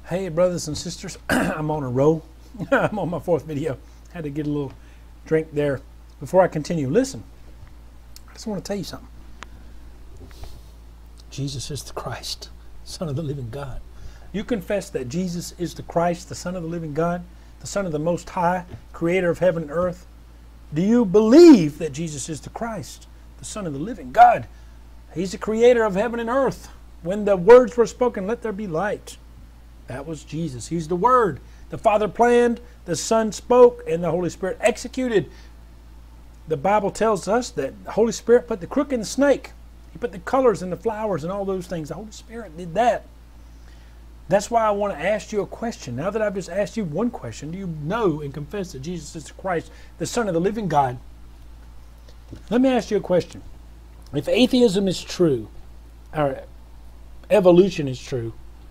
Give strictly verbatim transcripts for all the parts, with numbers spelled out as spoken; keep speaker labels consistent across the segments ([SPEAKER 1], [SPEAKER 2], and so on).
[SPEAKER 1] Hey brothers and sisters, I'm on a roll. I'm on my fourth video. Had to get a little drink there before I continue. Listen, I just want to tell you something. Jesus is the Christ, Son of the living God. You confess that Jesus is the Christ, the Son of the living God, the Son of the Most High, Creator of heaven and earth. Do you believe that Jesus is the Christ, the Son of the living God? He's the Creator of heaven and earth. When the words were spoken, let there be light. That was Jesus. He's the Word. The Father planned, the Son spoke, and the Holy Spirit executed. The Bible tells us that the Holy Spirit put the crook in the snake. He put the colors in the flowers and all those things. The Holy Spirit did that. That's why I want to ask you a question. Now that I've just asked you one question, do you know and confess that Jesus is the Christ, the Son of the living God? Let me ask you a question. If atheism is true, or evolution is true,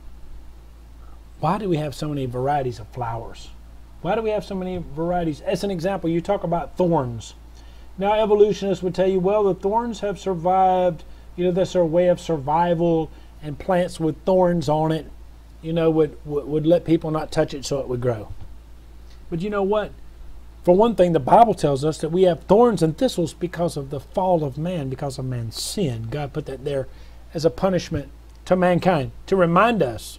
[SPEAKER 1] why do we have so many varieties of flowers? Why do we have so many varieties? As an example, you talk about thorns. Now evolutionists would tell you, well, the thorns have survived, you know, that's their way of survival, and plants with thorns on it, you know, would, would, would let people not touch it so it would grow. But you know what? For one thing, the Bible tells us that we have thorns and thistles because of the fall of man, because of man's sin. God put that there as a punishment to mankind, to remind us.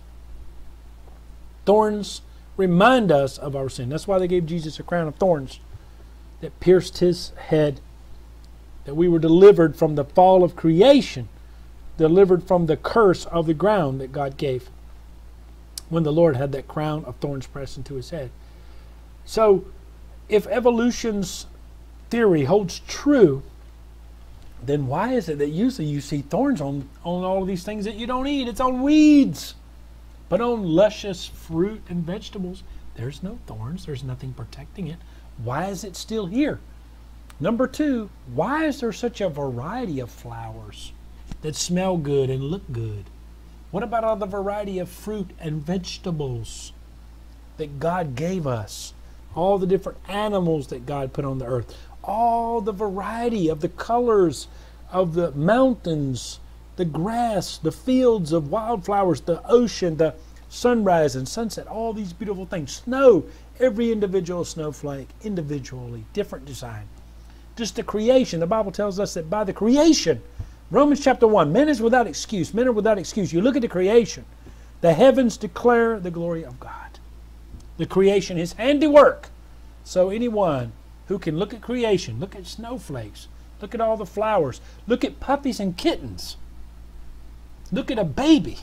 [SPEAKER 1] Thorns remind us of our sin. That's why they gave Jesus a crown of thorns that pierced his head, that we were delivered from the fall of creation, delivered from the curse of the ground that God gave when the Lord had that crown of thorns pressed into his head. So if evolution's theory holds true, then why is it that usually you see thorns on, on all of these things that you don't eat? It's on weeds. But on luscious fruit and vegetables, there's no thorns. There's nothing protecting it. Why is it still here? Number two, why is there such a variety of flowers that smell good and look good? What about all the variety of fruit and vegetables that God gave us? All the different animals that God put on the earth. All the variety of the colors of the mountains, the grass, the fields of wildflowers, the ocean, the sunrise and sunset, all these beautiful things. Snow, every individual snowflake, individually, different design. Just the creation. The Bible tells us that by the creation, Romans chapter one, men is without excuse. Men are without excuse. You look at the creation. The heavens declare the glory of God. The creation, his handiwork. So anyone who can look at creation, look at snowflakes, look at all the flowers, look at puppies and kittens, look at a baby,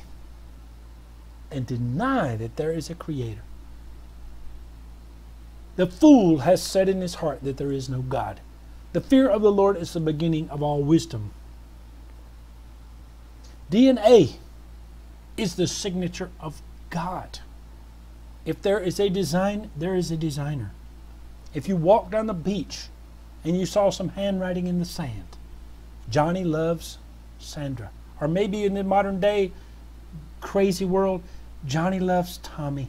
[SPEAKER 1] and deny that there is a creator. The fool has said in his heart that there is no God. The fear of the Lord is the beginning of all wisdom. D N A is the signature of God. If there is a design, there is a designer. If you walk down the beach and you saw some handwriting in the sand, Johnny loves Sandra. Or maybe in the modern day crazy world, Johnny loves Tommy.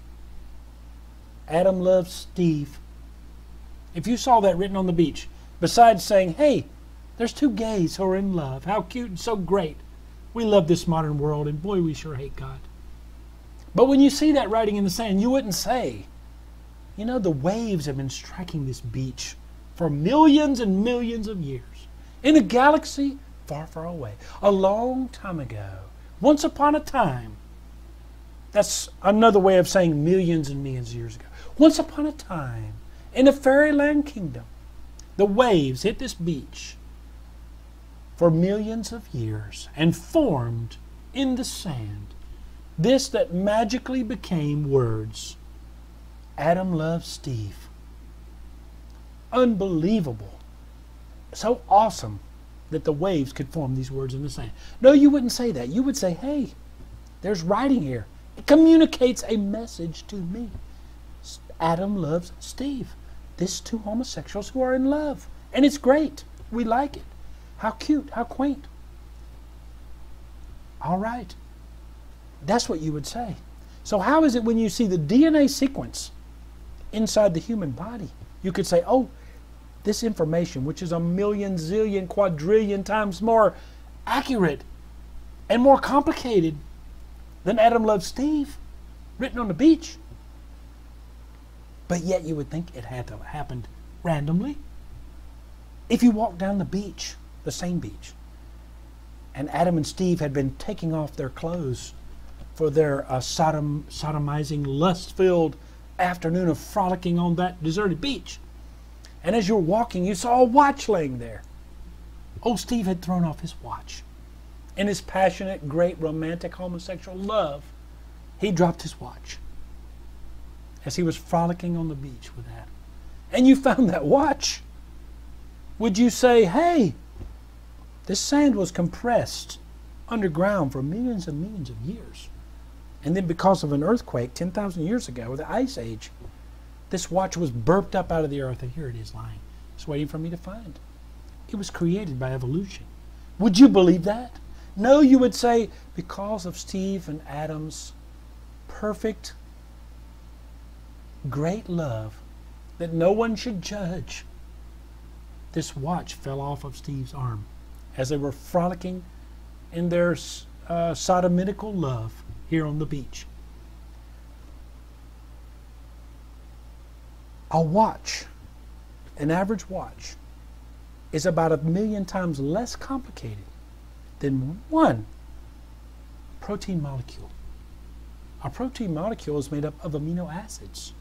[SPEAKER 1] Adam loves Steve. If you saw that written on the beach, besides saying, hey, there's two gays who are in love. How cute and so great. We love this modern world, and boy, we sure hate God. But when you see that writing in the sand, you wouldn't say, you know, the waves have been striking this beach for millions and millions of years. In a galaxy far, far away. A long time ago. Once upon a time. That's another way of saying millions and millions of years ago. Once upon a time, in a fairyland kingdom, the waves hit this beach for millions of years and formed in the sand this that magically became words. Adam loves Steve. Unbelievable. So awesome that the waves could form these words in the sand. No, you wouldn't say that. You would say, hey, there's writing here. It communicates a message to me. Adam loves Steve. This two homosexuals who are in love. And it's great. We like it. How cute. How quaint. All right. That's what you would say. So how is it when you see the D N A sequence inside the human body, you could say, oh, this information, which is a million, zillion, quadrillion times more accurate and more complicated than Adam loves Steve, written on the beach. But yet you would think it had to have happened randomly. If you walk down the beach, the same beach, and Adam and Steve had been taking off their clothes for their uh, Sodom, sodomizing, lust-filled afternoon of frolicking on that deserted beach. And as you were walking, you saw a watch laying there. Old Steve had thrown off his watch. In his passionate, great, romantic, homosexual love, he dropped his watch as he was frolicking on the beach with Adam. And you found that watch. Would you say, hey, this sand was compressed underground for millions and millions of years, and then because of an earthquake ten thousand years ago, the Ice Age, this watch was burped up out of the earth, and here it is lying. It's waiting for me to find. It was created by evolution. Would you believe that? No, you would say, because of Steve and Adam's perfect, great love that no one should judge, this watch fell off of Steve's arm as they were frolicking in their uh, sodomitical love here on the beach. A watch, an average watch, is about a million times less complicated than one protein molecule. A protein molecule is made up of amino acids.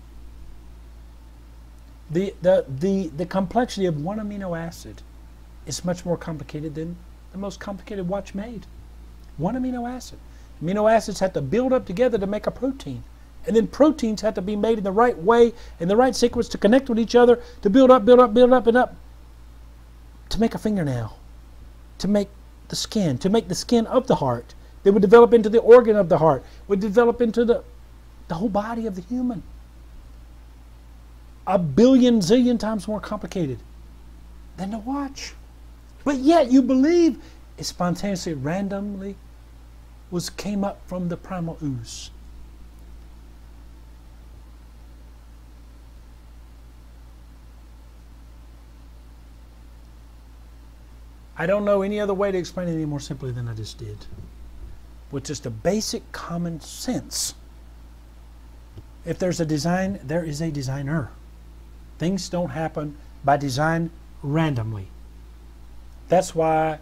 [SPEAKER 1] The, the, the, the complexity of one amino acid is much more complicated than the most complicated watch made. One amino acid. Amino acids have to build up together to make a protein. And then proteins have to be made in the right way, in the right sequence to connect with each other, to build up, build up, build up, and up, to make a fingernail, to make the skin, to make the skin of the heart. They would develop into the organ of the heart, would develop into the, the whole body of the human. A billion, zillion times more complicated than the watch. But yet you believe it spontaneously, randomly was came up from the primal ooze. I don't know any other way to explain it any more simply than I just did. With just a basic common sense. If there's a design, there is a designer. Things don't happen by design randomly. That's why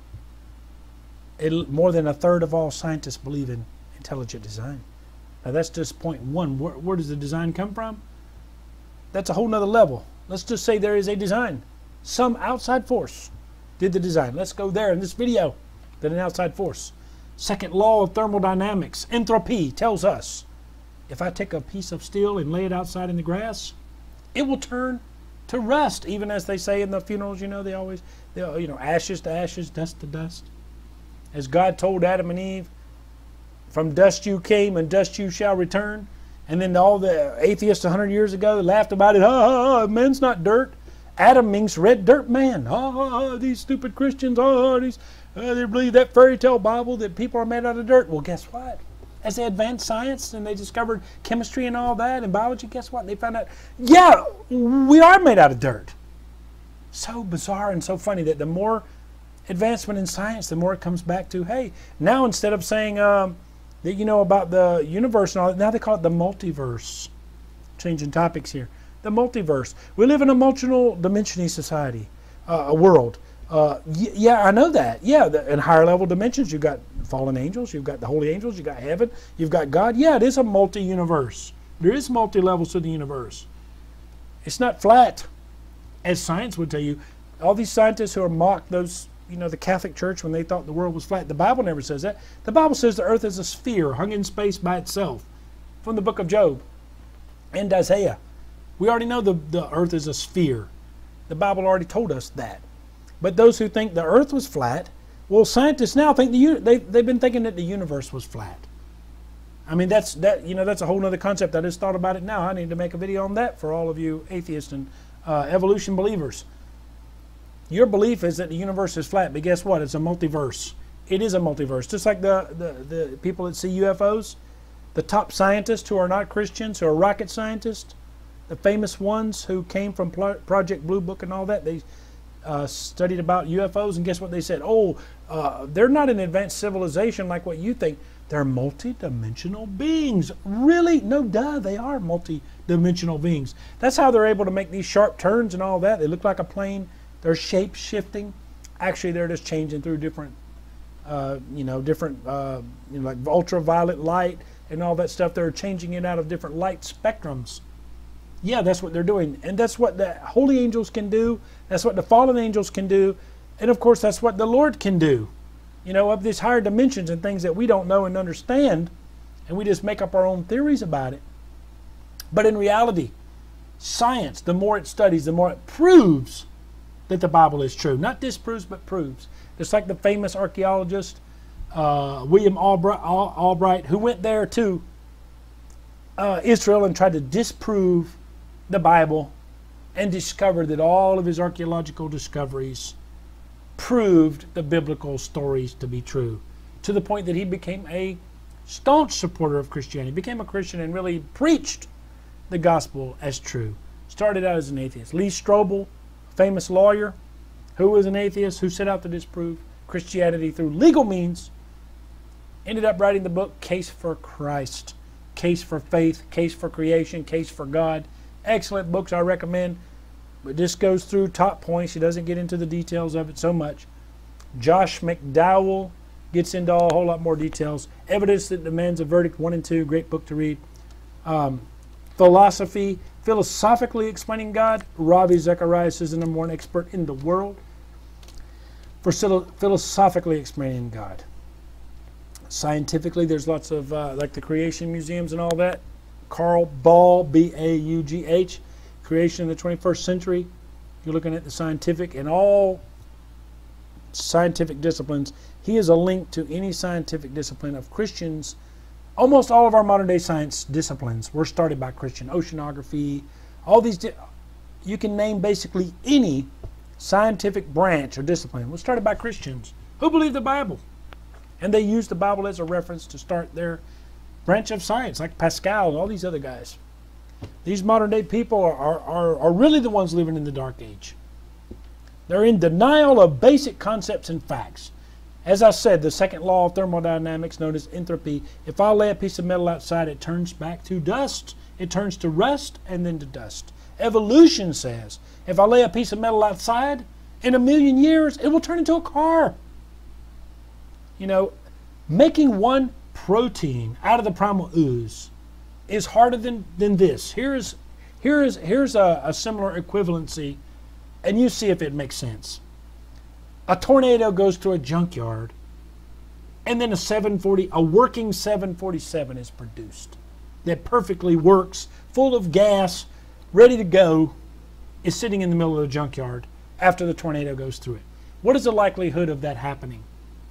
[SPEAKER 1] it, more than a third of all scientists believe in intelligent design. Now that's just point one. Where, where does the design come from? That's a whole nother level. Let's just say there is a design. Some outside force did the design. Let's go there in this video. That an outside force. Second law of thermodynamics, entropy, tells us if I take a piece of steel and lay it outside in the grass, it will turn to rust. Even as they say in the funerals, you know, they always, they, you know, ashes to ashes, dust to dust. As God told Adam and Eve, from dust you came and dust you shall return. And then all the atheists a hundred years ago laughed about it. Oh, man's not dirt. Adam means red dirt man. Oh, these stupid Christians. Oh, these, uh, they believe that fairy tale Bible that people are made out of dirt. Well, guess what? As they advanced science and they discovered chemistry and all that and biology, guess what? They found out, yeah, we are made out of dirt. So bizarre and so funny that the more advancement in science, the more it comes back to, hey, now instead of saying um, that you know about the universe and all that, now they call it the multiverse. Changing topics here. The multiverse. We live in a multiple dimension society, uh, a world. Uh, y yeah, I know that. Yeah, the, in higher level dimensions, you've got fallen angels, you've got the holy angels, you've got heaven, you've got God. Yeah, it is a multi-universe. There is multi-levels to the universe. It's not flat, as science would tell you. All these scientists who are mocked, those, you know, the Catholic Church when they thought the world was flat. The Bible never says that. The Bible says the earth is a sphere hung in space by itself, from the book of Job and Isaiah. We already know the, the earth is a sphere. The Bible already told us that. But those who think the earth was flat, well, scientists now think the they they've been thinking that the universe was flat. I mean, that's that you know that's a whole other concept. I just thought about it now. I need to make a video on that for all of you atheists and uh, evolution believers. Your belief is that the universe is flat, but guess what? It's a multiverse. It is a multiverse. Just like the the, the people that see U F Os, the top scientists who are not Christians, who are rocket scientists, the famous ones who came from Project Blue Book and all that, they uh, studied about U F Os, and guess what they said? Oh, uh, they're not an advanced civilization like what you think. They're multi-dimensional beings. Really? No, duh, they are multi-dimensional beings. That's how they're able to make these sharp turns and all that. They look like a plane. They're shape-shifting. Actually, they're just changing through different, uh, you know, different, uh, you know, like ultraviolet light and all that stuff. They're changing it out of different light spectrums. Yeah, that's what they're doing. And that's what the holy angels can do. That's what the fallen angels can do. And, of course, that's what the Lord can do. You know, of these higher dimensions and things that we don't know and understand, and we just make up our own theories about it. But in reality, science, the more it studies, the more it proves that the Bible is true. Not disproves, but proves. Just like the famous archaeologist, uh, William Albright, Albright, who went there to uh, Israel and tried to disprove the Bible and discovered that all of his archaeological discoveries proved the biblical stories to be true, to the point that he became a staunch supporter of Christianity, became a Christian and really preached the gospel as true. Started out as an atheist. Lee Strobel, famous lawyer, who was an atheist, who set out to disprove Christianity through legal means, ended up writing the book Case for Christ, Case for Faith, Case for Creation, Case for God. Excellent books, I recommend. But this goes through top points. He doesn't get into the details of it so much. Josh McDowell gets into a whole lot more details. Evidence That Demands a Verdict, one and two, great book to read. Um, philosophy, philosophically explaining God. Ravi Zacharias is the number one expert in the world for philosophically explaining God. Scientifically, there's lots of, uh, like the creation museums and all that. Carl Ball, B A U G H. Creation in the twenty-first century. You're looking at the scientific and all scientific disciplines. He is a link to any scientific discipline of Christians. Almost all of our modern day science disciplines were started by Christian. Oceanography, all these, you can name basically any scientific branch or discipline was started by Christians who believe the Bible. And they used the Bible as a reference to start their branch of science, like Pascal and all these other guys. These modern day people are, are, are, are really the ones living in the dark age. They're in denial of basic concepts and facts. As I said, the second law of thermodynamics, known as entropy, if I lay a piece of metal outside, it turns back to dust. It turns to rust and then to dust. Evolution says, if I lay a piece of metal outside, in a million years, it will turn into a car. You know, making one protein out of the primal ooze is harder than, than this. Here's, here's, here's a, a similar equivalency, and you see if it makes sense. A tornado goes through a junkyard, and then a seven forty, a working seven forty-seven is produced that perfectly works, full of gas, ready to go, is sitting in the middle of the junkyard after the tornado goes through it. What is the likelihood of that happening?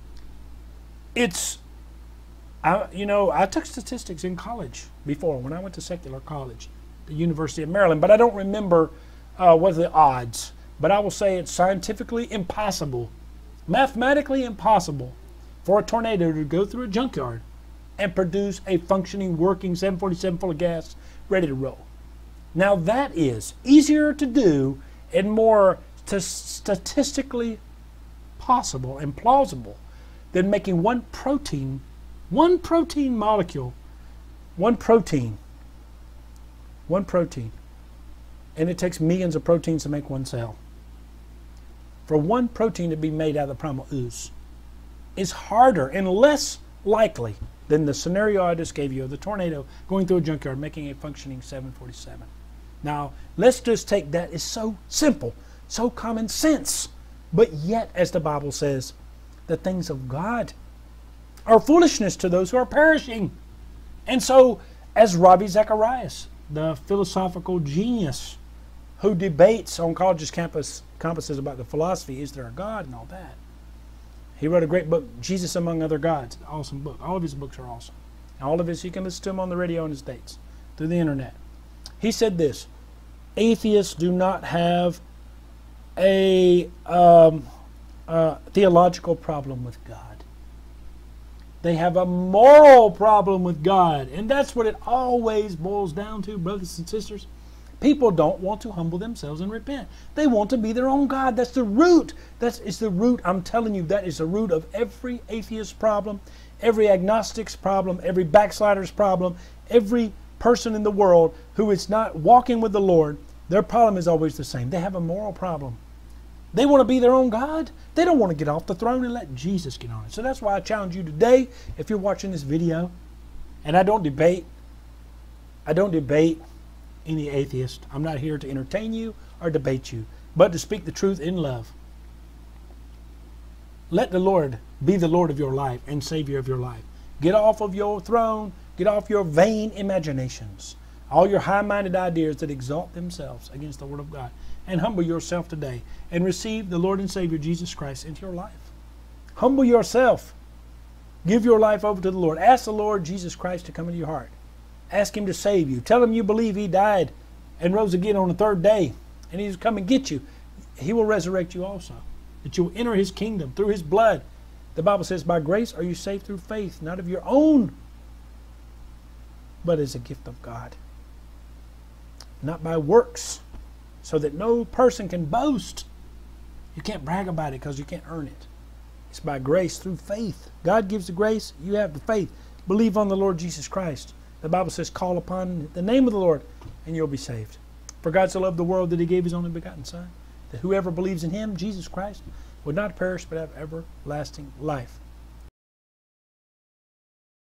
[SPEAKER 1] It's I, you know, I took statistics in college before, when I went to secular college, the University of Maryland, but I don't remember uh, what are the odds. But I will say it's scientifically impossible, mathematically impossible, for a tornado to go through a junkyard and produce a functioning, working seven forty-seven full of gas, ready to roll. Now that is easier to do and more statistically possible and plausible than making one protein One protein molecule, one protein, one protein, and it takes millions of proteins to make one cell. For one protein to be made out of the primal ooze is harder and less likely than the scenario I just gave you of the tornado going through a junkyard making a functioning seven forty-seven. Now, let's just take that. It's so simple, so common sense, but yet, as the Bible says, the things of God are foolishness to those who are perishing. And so, as Ravi Zacharias, the philosophical genius who debates on colleges campus, campuses about the philosophy, is there a God and all that, he wrote a great book, Jesus Among Other Gods. Awesome book. All of his books are awesome. All of his, you can listen to him on the radio in the States, through the internet. He said this: atheists do not have a um, uh, theological problem with God. They have a moral problem with God. And that's what it always boils down to, brothers and sisters. People don't want to humble themselves and repent. They want to be their own God. That's the root. That's it's the root. I'm telling you, that is the root of every atheist problem. every agnostic's problem, every backslider's problem, every person in the world who is not walking with the Lord, their problem is always the same. They have a moral problem. They want to be their own God. They don't want to get off the throne and let Jesus get on it. So that's why I challenge you today, if you're watching this video, and I don't debate, I don't debate any atheist. I'm not here to entertain you or debate you, but to speak the truth in love. Let the Lord be the Lord of your life and Savior of your life. Get off of your throne. Get off your vain imaginations. All your high-minded ideas that exalt themselves against the Word of God. And humble yourself today and receive the Lord and Savior Jesus Christ into your life. Humble yourself. Give your life over to the Lord. Ask the Lord Jesus Christ to come into your heart. Ask Him to save you. Tell Him you believe He died and rose again on the third day. And He's come and get you. He will resurrect you also. That you will enter His kingdom through His blood. The Bible says, by grace are you saved through faith, not of your own, but as a gift of God. Not by works, so that no person can boast. You can't brag about it because you can't earn it. It's by grace through faith. God gives the grace, you have the faith. Believe on the Lord Jesus Christ. The Bible says, call upon the name of the Lord and you'll be saved. For God so loved the world that He gave His only begotten Son, that whoever believes in Him, Jesus Christ, would not perish but have everlasting life.